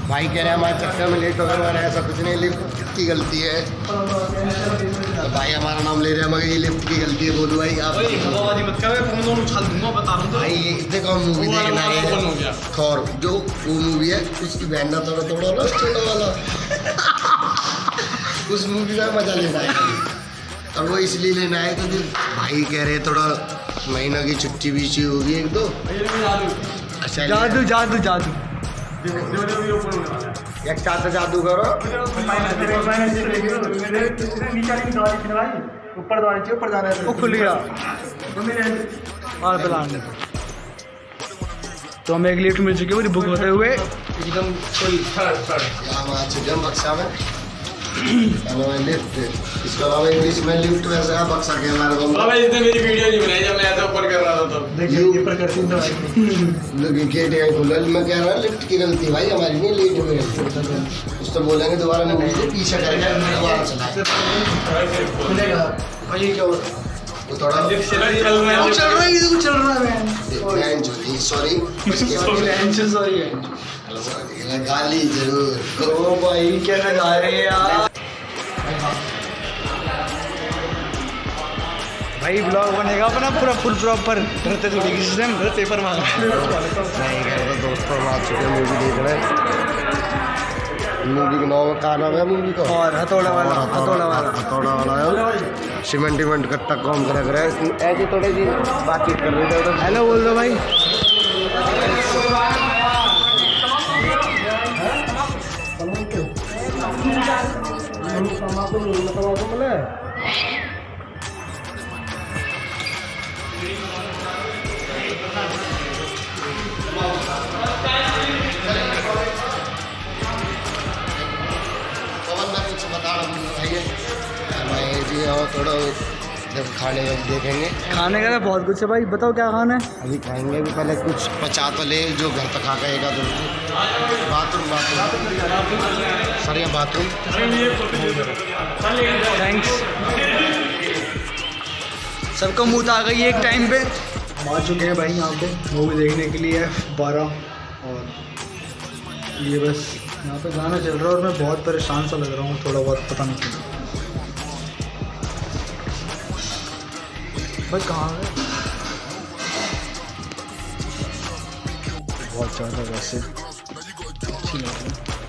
भाई कह रहे हैं हमारे चक्कर में लेट हो गए, हमारा ऐसा कुछ नहीं, लिफ्ट की गलती है। तो भाई हमारा नाम ले रहे हैं मगर ये लिफ्ट की गलती है। बोलो भाई आप मत कर, उछाल दूंगा, बता रहा हूं। भाई ये देखो मूवी देखना है थॉर, जो वो मूवी है उसकी बैंड थोड़ा थोड़ा ना छोटा वाला उस मूवी में मजा लेना है और वो इसलिए लेना है क्योंकि भाई कह रहे थोड़ा महीना की छुट्टी भी चाहिए होगी एक तो। अच्छा जादू जादू जादू एक साथ जादू करो। ऊपर जाना है, वो खुल गया और प्लान। तो हमें एक लिफ्ट मिल चुकी है बुक होते हुए एकदम कोई बक्सा में लिफ्ट, इसके अलावा इंग्लिश में लिफ्ट वैसे है बक्सा के हमारे को। भाई इसने मेरी वीडियो नहीं बनाई जब मैं ऐसा ऊपर कर रहा था तब। देखिए ऊपर करती हूं भाई गेट है खुला, मैं कह रहा लिफ्ट की गलती भाई हमारी नहीं, लेट हो गए उस तो बोलेंगे दोबारा मूवी से पीछे करके दोबारा चला खुलेगा भाई। क्या वो थोड़ा चल रहा है सॉरी गाली जरूर ओ भाई क्या गा रहे हैं यार। भाई ब्लॉग बनेगा अपना पूरा फुल प्रॉपर, डरते थोड़ी किसी से हम पेपर मांग नहीं कर रहे दोस्तों, हम आ चुके मूवी देख रहे हैं। मूवी का नाम क्या नाम है मूवी का? और हथौड़ा वाला हथौड़ा वाला है। सीमेंट वीमेंट कट्टा काम कर रहे हैं ऐसे थोड़ी सी बातचीत कर रहे थे। हेलो बोल दो भाई। और थोड़ा जब खाने में देखेंगे, खाने का बहुत कुछ है भाई, बताओ क्या खाना है? अभी खाएंगे, अभी पहले कुछ पचा तो ले जो घर तक खा गएगा। बाथरूम सर यहाँ बाथरूम थैंक्स। सबका मुँह आ गई एक टाइम पे। हम आ चुके हैं भाई यहाँ पे मूवी देखने के लिए 12 और ये बस यहाँ पे गाना चल रहा है और मैं बहुत परेशान सा लग रहा हूँ थोड़ा बहुत, पता नहीं क्यों। भाई कहाँ है? बहुत ज़्यादा वैसे अच्छी लग रही है।